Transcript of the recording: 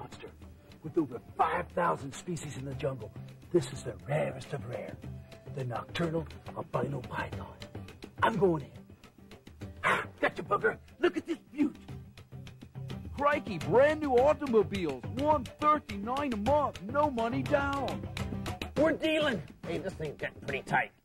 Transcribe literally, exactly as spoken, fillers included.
monster. With over five thousand species in the jungle, this is the rarest of rare. The nocturnal albino python. I'm going in. Ah, gotcha, bugger. Look at this beaut. Crikey, brand new automobiles, one thirty-nine a month, no money down. We're dealing. Hey, this thing's getting pretty tight.